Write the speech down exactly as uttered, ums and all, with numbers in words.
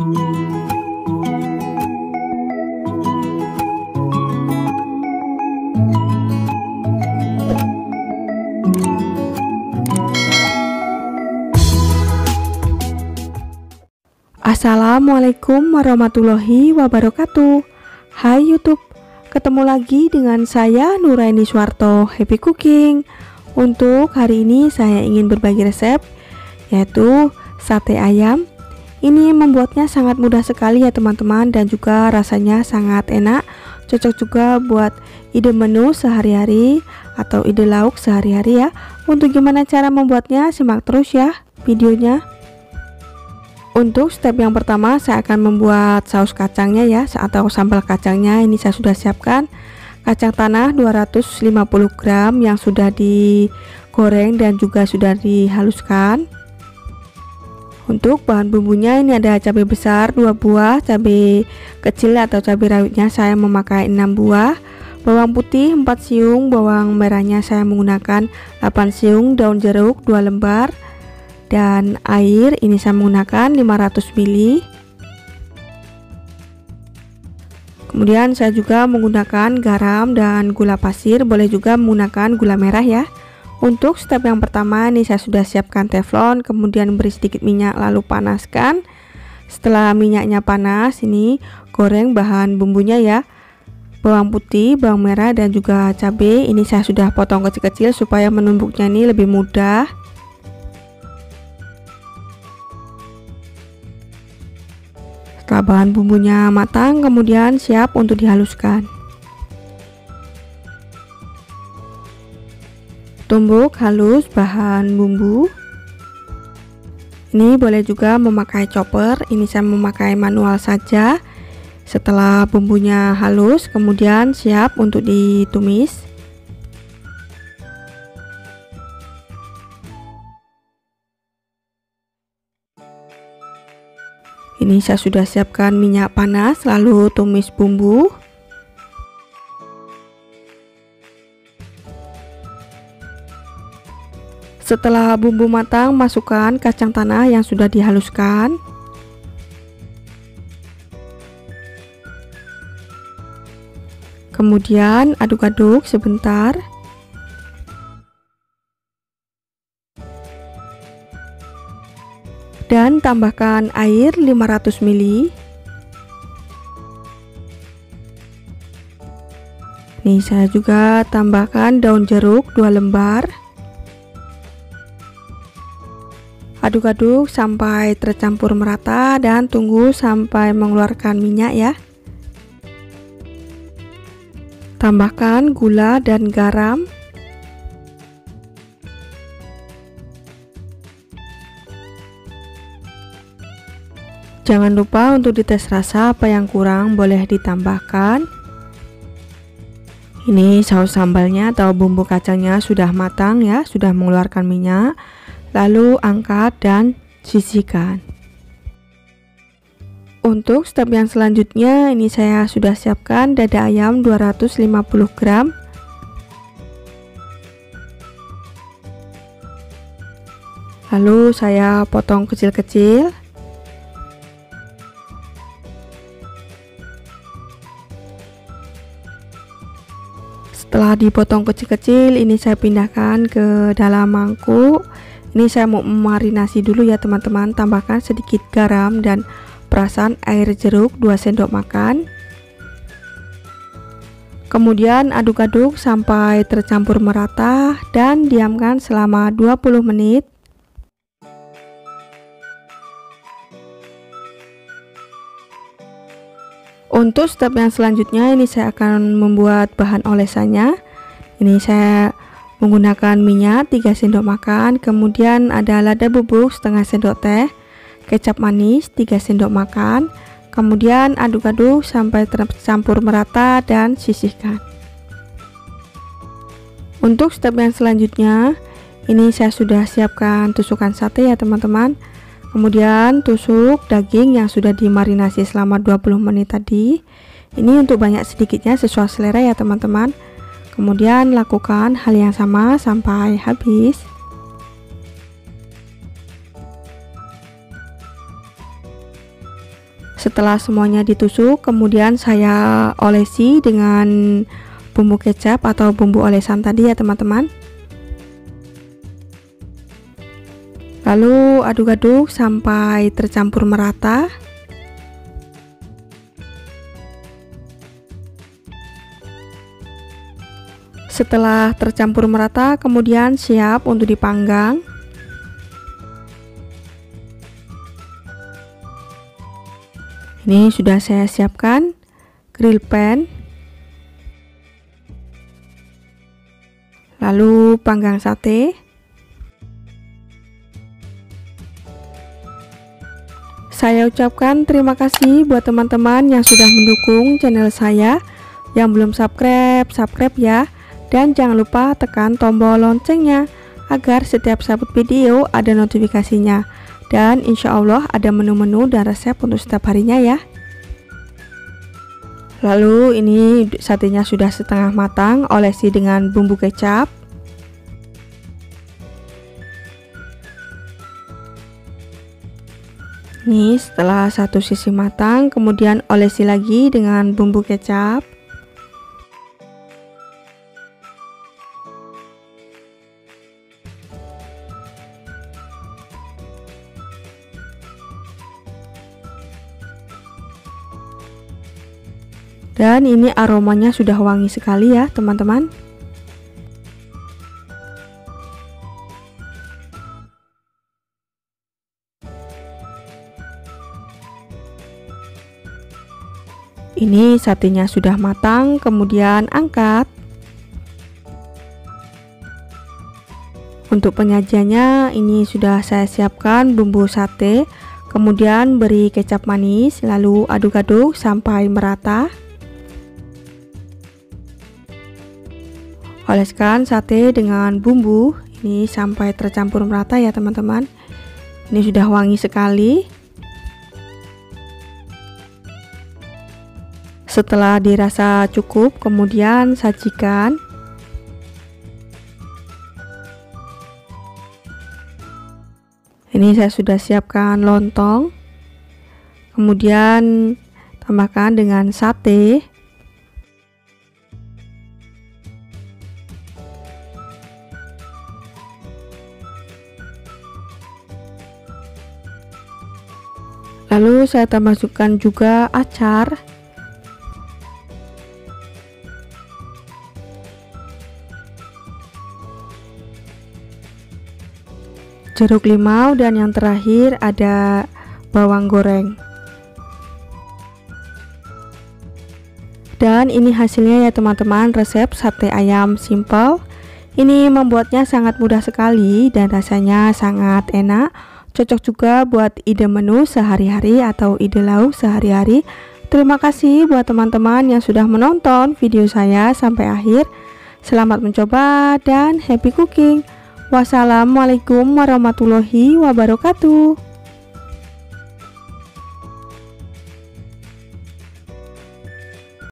Assalamualaikum warahmatullahi wabarakatuh. Hai YouTube, ketemu lagi dengan saya Nuraini Suwarto Happy Cooking. Untuk hari ini saya ingin berbagi resep, yaitu sate ayam. Ini membuatnya sangat mudah sekali ya teman-teman, dan juga rasanya sangat enak. Cocok juga buat ide menu sehari-hari atau ide lauk sehari-hari ya. Untuk gimana cara membuatnya, simak terus ya videonya. Untuk step yang pertama, saya akan membuat saus kacangnya ya, atau sambal kacangnya. Ini saya sudah siapkan kacang tanah dua ratus lima puluh gram yang sudah digoreng dan juga sudah dihaluskan. Untuk bahan bumbunya, ini ada cabai besar dua buah, cabai kecil atau cabai rawitnya saya memakai enam buah, bawang putih empat siung, bawang merahnya saya menggunakan delapan siung, daun jeruk dua lembar, dan air ini saya menggunakan lima ratus mililiter. Kemudian saya juga menggunakan garam dan gula pasir, boleh juga menggunakan gula merah ya. Untuk step yang pertama, ini saya sudah siapkan teflon, kemudian beri sedikit minyak lalu panaskan. Setelah minyaknya panas, ini goreng bahan bumbunya ya, bawang putih, bawang merah, dan juga cabai. Ini saya sudah potong kecil-kecil supaya menumbuknya ini lebih mudah. Setelah bahan bumbunya matang, kemudian siap untuk dihaluskan. Tumbuk halus bahan bumbu. Ini boleh juga memakai chopper, ini saya memakai manual saja. Setelah bumbunya halus, kemudian siap untuk ditumis. Ini saya sudah siapkan minyak panas, lalu tumis bumbu. Setelah bumbu matang, masukkan kacang tanah yang sudah dihaluskan. Kemudian aduk-aduk sebentar. Dan tambahkan air lima ratus mililiter. Nih saya juga tambahkan daun jeruk dua lembar. Aduk-aduk sampai tercampur merata dan tunggu sampai mengeluarkan minyak ya. Tambahkan gula dan garam. Jangan lupa untuk dites rasa, apa yang kurang boleh ditambahkan. Ini saus sambalnya atau bumbu kacangnya sudah matang ya, sudah mengeluarkan minyak. Lalu angkat dan sisihkan. Untuk step yang selanjutnya, ini saya sudah siapkan dada ayam dua ratus lima puluh gram. Lalu saya potong kecil-kecil. Setelah dipotong kecil-kecil, ini saya pindahkan ke dalam mangkuk. Ini saya mau memarinasi dulu ya teman-teman. Tambahkan sedikit garam dan perasan air jeruk dua sendok makan. Kemudian aduk-aduk sampai tercampur merata dan diamkan selama dua puluh menit. Untuk step yang selanjutnya, ini saya akan membuat bahan olesannya. Ini saya menggunakan minyak tiga sendok makan, kemudian ada lada bubuk setengah sendok teh, kecap manis tiga sendok makan, kemudian aduk-aduk sampai tercampur merata dan sisihkan. Untuk step yang selanjutnya, ini saya sudah siapkan tusukan sate ya teman-teman. Kemudian tusuk daging yang sudah dimarinasi selama dua puluh menit tadi. Ini untuk banyak sedikitnya sesuai selera ya teman-teman. Kemudian lakukan hal yang sama sampai habis. Setelah semuanya ditusuk, kemudian saya olesi dengan bumbu kecap atau bumbu olesan tadi ya teman-teman. Lalu aduk-aduk sampai tercampur merata. Setelah tercampur merata, kemudian siap untuk dipanggang. Ini sudah saya siapkan grill pan. Lalu panggang sate. Saya ucapkan terima kasih buat teman-teman yang sudah mendukung channel saya. Yang belum subscribe, subscribe ya. Dan jangan lupa tekan tombol loncengnya agar setiap saya upload video ada notifikasinya. Dan insya Allah ada menu-menu dan resep untuk setiap harinya ya. Lalu ini satenya sudah setengah matang, olesi dengan bumbu kecap. Nih, setelah satu sisi matang, kemudian olesi lagi dengan bumbu kecap. Dan ini aromanya sudah wangi sekali ya teman-teman. Ini satenya sudah matang, kemudian angkat. Untuk penyajiannya ini sudah saya siapkan bumbu sate, kemudian beri kecap manis, lalu aduk-aduk sampai merata. Oleskan sate dengan bumbu ini sampai tercampur merata ya teman-teman. Ini sudah wangi sekali. Setelah dirasa cukup, kemudian sajikan. Ini saya sudah siapkan lontong. Kemudian tambahkan dengan sate. Lalu saya tambahkan juga acar. Jeruk limau, dan yang terakhir ada bawang goreng. Dan ini hasilnya ya teman-teman, resep sate ayam simple. Ini membuatnya sangat mudah sekali dan rasanya sangat enak. Cocok juga buat ide menu sehari-hari atau ide lauk sehari-hari. Terima kasih buat teman-teman yang sudah menonton video saya sampai akhir. Selamat mencoba dan happy cooking. Wassalamualaikum warahmatullahi wabarakatuh.